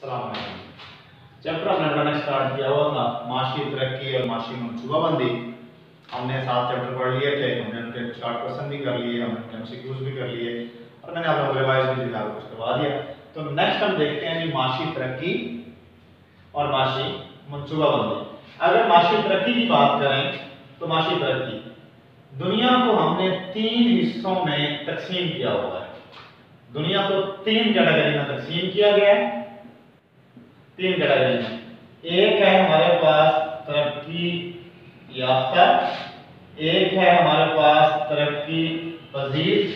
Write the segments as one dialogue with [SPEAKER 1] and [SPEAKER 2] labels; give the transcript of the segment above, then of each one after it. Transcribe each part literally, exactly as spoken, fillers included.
[SPEAKER 1] Chapter हमने पढ़ना start किया हुआ था माशी तरक्की और माशी मनसूबाबंदी। हमने सात चैप्टर पढ़ लिए थे, हमने उनके शॉर्ट क्वेश्चन भी कर लिए, हमने एमसीक्यूज भी कर लिए और मैंने आप लोगों को रिवाइज भी जो है कुछ करवा दिया। तो नेक्स्ट हम देखते हैं कि माशी तरक्की और माशी मनसूबाबंदी। अगर माशी तरक्की की बात करें तो माशी तरक्की दुनिया को हमने तीन हिस्सों में तकसीम किया हुआ है। दुनिया को तीन कैटेगरी में तकसीम किया गया है, तीन कैटेगरी में। एक है हमारे पास तरक्की याफ्ता, एक है हमारे पास तरक्की पजीर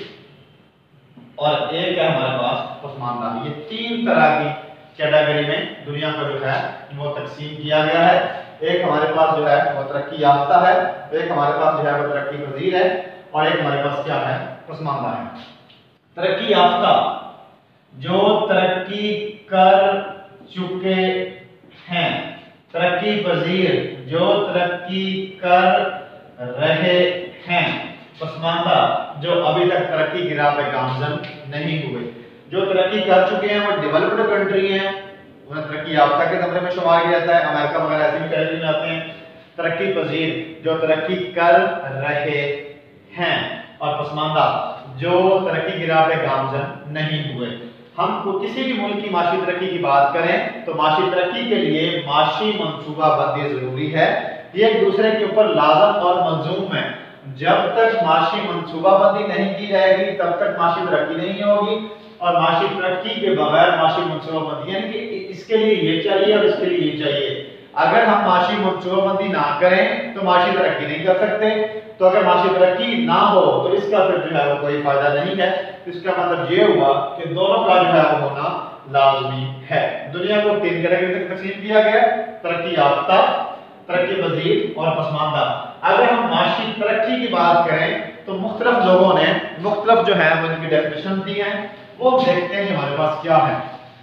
[SPEAKER 1] और एक है हमारे पास पसमानदा। ये तीन तरह की कैटेगरी में दुनिया को जो है वो तकसीम किया गया है। एक हमारे पास जो है वो तरक्की याफ्ता है, एक हमारे पास जो है वो तरक्की पजीर है और एक हमारे पास क्या है, पसमानदा है। तरक्की याफ्ता जो तरक्की कर चुके हैं, तरक्की पजीर जो तरक्की कर रहे हैं, पसमानदा जो अभी तक तरक्की की राह पे गामजन नहीं हुए। जो तरक्की कर चुके हैं वो डेवलप्ड कंट्री हैं, उन्हें तरक्की याफ्ता के ज़मरे में शुमार किया जाता है। अमेरिका वगैरह ऐसी भी कैटेगरी में आते हैं। तरक्की पजीर जो तरक्की कर रहे हैं और पसमानदा जो तरक्की की राह पे गामजन नहीं हुए। हम को किसी भी मुल्क की माशी तरक्की की बात करें तो माशी तरक्की के लिए माशी मनसूबाबंदी जरूरी है। ये एक दूसरे के ऊपर लाजम और मलजूम है। जब तक माशी मनसूबाबंदी नहीं की जाएगी तब तक माशी तरक्की नहीं होगी और माशी तरक्की के बगैर माशी मनसूबाबंदी, यानी कि इसके लिए ये चाहिए और इसके लिए ये चाहिए। अगर हम माशी मनसूबाबंदी ना करें तो माशी तरक्की नहीं कर सकते। तो अगर माशी तरक्की ना हो तो इसका फिर जो है वो कोई फायदा नहीं है। इसका मतलब ये हुआ कि दोनों का जो है वो होना लाजमी है। दुनिया को तीन कैटेगरी में तकसीम किया गया, तरक्की याफ्ता, तरक्की पजीर और पसमानदा। अगर हम माशी तरक्की की बात करें तो मुख्तलिफ लोगों ने मुख्तलिफ जो है वो इनकी डेफिनेशन दी है, वो देखते हैं हमारे पास क्या है।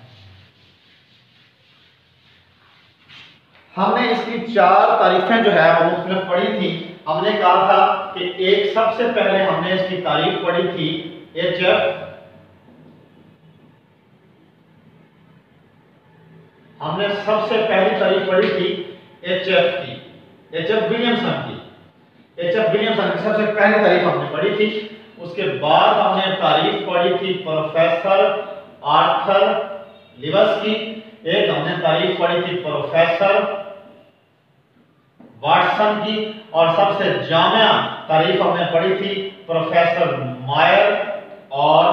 [SPEAKER 1] हमने इसकी चार तारीफें जो है वो मुख्तलिफ पढ़ी थी। हमने कहा था कि एक सबसे पहले हमने इसकी तारीफ पढ़ी थी एच एफ, हमने सबसे पहली तारीफ पढ़ी थी एच एफ की, एच एफ विलियमसन की। एच एफ विलियमसन की सबसे पहली तारीफ हमने पढ़ी थी। उसके बाद हमने तारीफ पढ़ी थी प्रोफेसर आर्थर लिवस की। एक हमने तारीफ पढ़ी थी प्रोफेसर वाटसन की और सबसे जामिया तारीफ हमने पढ़ी थी प्रोफेसर मायर और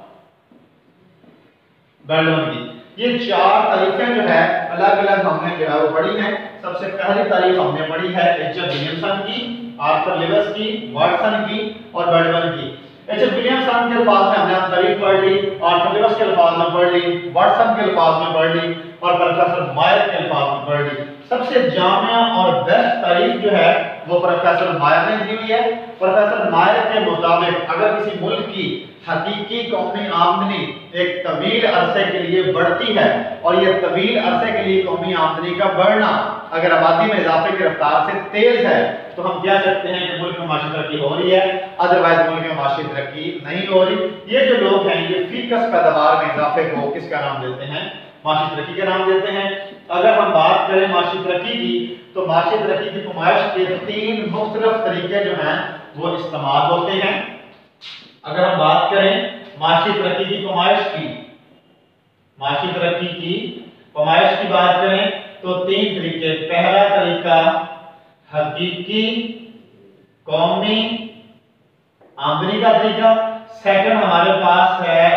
[SPEAKER 1] बेल्डोन की। ये चार तारीफें जो है अलग अलग हमने जो है वो पढ़ी हैं। सबसे पहली तारीफ हमने पढ़ी है एच एफ विलियमसन की, आर्थर लिवस की, वाटसन की और बेल्डोन की। एच एफ विलियमसन के अल्फाज में हमने तारीफ पढ़ ली, आर्थर लिवस के अल्फाज में पढ़ ली, वाटसन के अल्फाज में पढ़ ली और प्रोफेसर मायर के अल्फाज में पढ़ ली। सबसे जामिया और बेस्ट तारीफ जो है वो प्रोफेसर मायर ने दी हुई है। प्रोफेसर मायर के मुताबिक अगर किसी मुल्क की हकीकी कौमी आमदनी एक तवील अरसे के लिए बढ़ती है और ये तवील अरसे के लिए कौमी आमदनी का बढ़ना अगर आबादी में इजाफे की रफ्तार से तेज है तो हम कह सकते हैं कि मुल्क में माशी तरक्की हो रही है, अदरवाइज मुल्क में माशी तरक्की नहीं हो रही। ये जो लोग हैं ये फीकस पैदावार में इजाफे को किसका नाम देते हैं, माशी तरक्की का नाम देते हैं। अगर हम बात करें माशी तरक्की की तो माशी तरक्की की नुमाइश के तीन मुख्तलिफ तरीके जो हैं वो इस्तेमाल होते हैं। अगर हम बात करें माशी तरक्की की नुमाइश की, माशी तरक्की की नुमाइश की बात करें तो तीन तरीके। पहला तरीका हकीकी कौमी आमदनी का तरीका, सेकंड हमारे पास है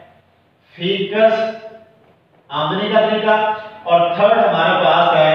[SPEAKER 1] फीकस आमदनी का तरीका और थर्ड हमारे पास है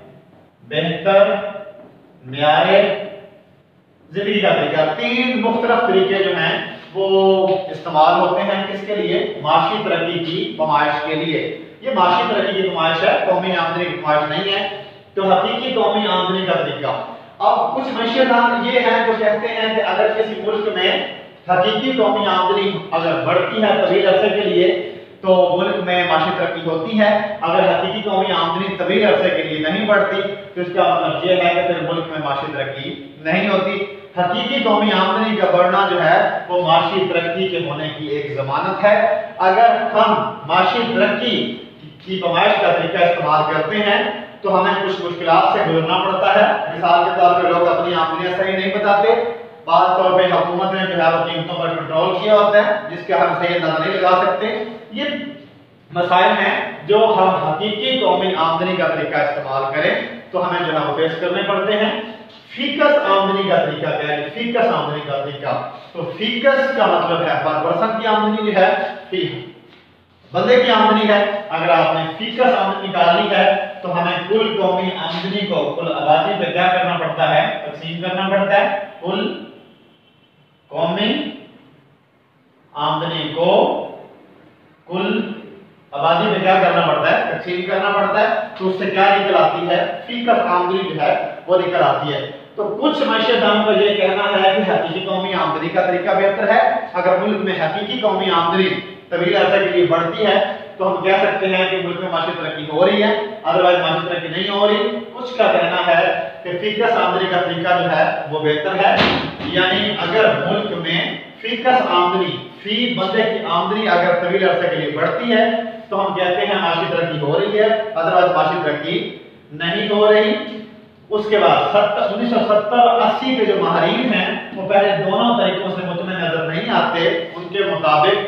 [SPEAKER 1] बेहतर म्यारे जिंदगी का तरीका। तीन मुख्तलिफ तरीके जो हैं वो इस्तेमाल होते हैं किसके लिए, माशी तरक्की की नुमाइश के लिए। ये माशी तरक्की की नुमाइश है, कौमी आमदनी की नुमाइश नहीं है। तो हकीकी कौमी आमदनी का तरीका, अब कुछ मशीदान ये हैं जो कहते हैं कि अगर किसी मुल्क में हकीकी कौमी आमदनी अगर बढ़ती है तवील अरसे के लिए तो मुल्क में माशी तरक्की होती है। अगर हकीकी कौमी आमदनी तवील अरसे के लिए नहीं बढ़ती तो इसका मतलब ये है कि फिर मुल्क में माशी तरक्की नहीं होती। हकीकी कौमी आमदनी का बढ़ना जो है वो माशी तरक्की के होने की एक जमानत है। अगर हम माशी तरक्की की पैमाइश का तरीका इस्तेमाल करते हैं तो हमें कुछ मुश्किलात से गुजरना पड़ता है। मिसाल के तौर पर लोग अपनी आमदनियां सही नहीं बताते, खास तौर पे हुकूमत ने जो है वो कीमतों पर कंट्रोल किया होता है जिसके हम सही अंदाजा नहीं लगा सकते। ये मसाइल हैं जो हम हकीकी कौमी आमदनी का तरीका इस्तेमाल करें तो हमें जो है वो फेस करने पड़ते हैं। फीकस आमदनी का तरीका क्या है? फीकस आमदनी का तरीका, तो फीकस का मतलब है पर पर्सन की आमदनी जो है, फी बंदे की आमदनी है। अगर आपने फीकस आमदनी निकालनी है तो हमें कुल कौमी आमदनी को कुल आबादी पे क्या करना पड़ता है? तकसीम करना पड़ता है। कुल कौमी आमदनी को कुल आबादी में क्या करना पड़ता है? तकसीम करना पड़ता है। तो उससे क्या निकल आती है? फीकस आमदनी जो है वो निकल आती है। तो कुछ मईशतदानों का ये कहना है कि हकीकी कौमी आमदनी का तरीका बेहतर है। अगर मुल्क में हकीकी कौमी आमदनी तवील अरसे के लिए बढ़ती है तो हम कह सकते हैं कि मुल्क में माशी तरक्की हो रही है, अदरवाइज माशी तरक्की नहीं हो रही। कुछ का कहना है कि फीकस आमदनी का तरीका जो है वो बेहतर है, यानी अगर मुल्क में फीकस आमदनी, फी बंदे की आमदनी अगर तवील अरसे के लिए बढ़ती है तो हम कहते हैं माशी तरक्की हो रही है, अदरवाइज माशी तरक्की नहीं हो रही। उसके बाद उन्नीस सौ सत्तर अस्सी के जो माहरीन हैं वो पहले दोनों तरीकों से मुतमईन नजर नहीं आते। उनके मुताबिक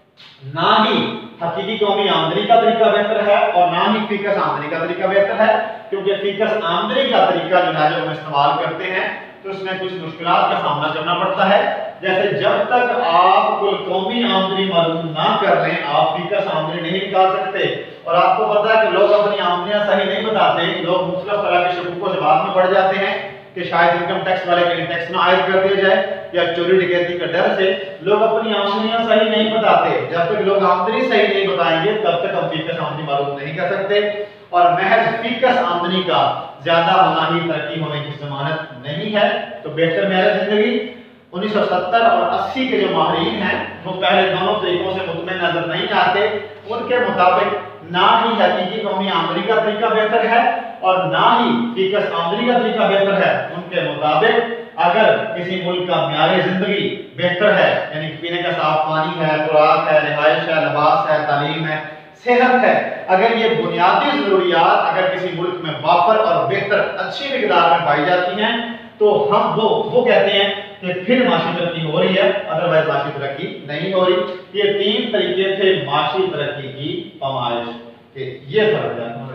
[SPEAKER 1] ना ही हकीकी कौमी आमदनी का तरीका बेहतर है और ना ही फीकस आमदनी का तरीका बेहतर है, क्योंकि फीकस आमदनी का तरीका जो है जो हम इस्तेमाल करते हैं तो उसमें कुछ मुश्किलात का सामना करना पड़ता है। जैसे जब तक आप कुल कौमी आमदनी मालूम ना कर लें आप फीकस आमदनी नहीं निकाल सकते। और आपको पता है कि लोग अपनी आमदनियां सही नहीं बताते, लोग मुख्तलिफ तरह के शकूकों से बाद में बढ़ जाते हैं कि शायद इनकम टैक्स वाले के टैक्स ना आयद कर दिया जाए या चोरी डकैती के डर से लोग अपनी आमदनियां सही नहीं बताते। जब तक लोग आमदनी सही नहीं बताएंगे तब तक हम फीकस आमदनी मालूम नहीं कर सकते। और महज फीकस आमदनी का ज्यादा होना ही तरक्की होने की जमानत नहीं है। तो बेहतर महज जिंदगी उन्नीस सौ सत्तर और अस्सी के जो माहरीन हैं वो पहले दोनों तरीकों से मुतमईन नजर नहीं आते। उनके मुताबिक ना ही हकीकी कौमी आमदनी का तरीका बेहतर है और ना ही फीकस आमदनी का तरीका बेहतर है। उनके मुताबिक अगर किसी मुल्क का म्यारे जिंदगी बेहतर है, यानी पीने का साफ पानी है, खुराक है, रिहाइश है, लिबास है, तालीम है, सेहत है, अगर ये बुनियादी जरूरियात अगर किसी मुल्क में वाफर और बेहतर अच्छी मिकदार में पाई जाती हैं तो हम वो वो कहते हैं कि फिर माशी तरक्की हो रही है, अदरवाइज माशी तरक्की नहीं हो रही। ये तीन तरीके थे माशी तरक्की की पैमाइश के। ये फर्क है।